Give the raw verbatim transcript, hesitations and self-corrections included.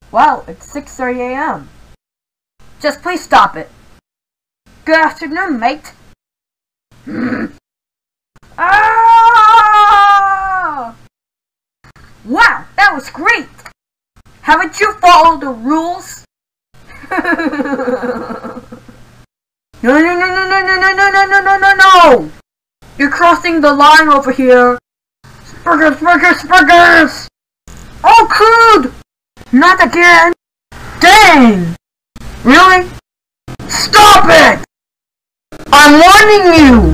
Wow, it's six thirty a m Just please stop it. Good afternoon, mate. Ah! Wow, that was great! Haven't you followed the rules? No, no, no, no, no, no, no, no, no, no, no, no, no! You're crossing the line over here. Spurgers, spurgers, spurgers! Oh, crude! Not again! Dang! Really? Stop it! I'm warning you!